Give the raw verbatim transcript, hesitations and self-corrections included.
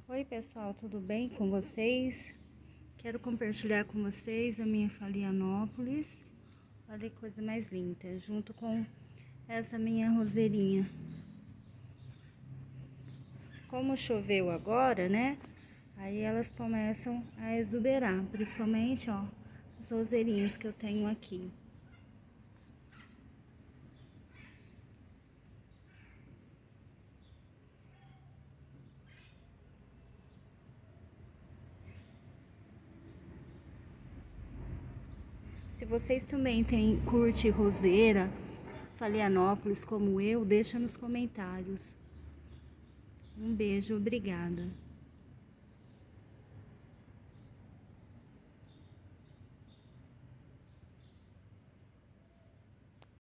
Oi pessoal, tudo bem com vocês? Quero compartilhar com vocês a minha Phalaenopsis. Olha que coisa mais linda, junto com essa minha roseirinha. Como choveu agora, né? Aí elas começam a exuberar, principalmente, ó, as roseirinhas que eu tenho aqui. Se vocês também têm, curte roseira, Phalaenopsis como eu, deixa nos comentários. Um beijo, obrigada.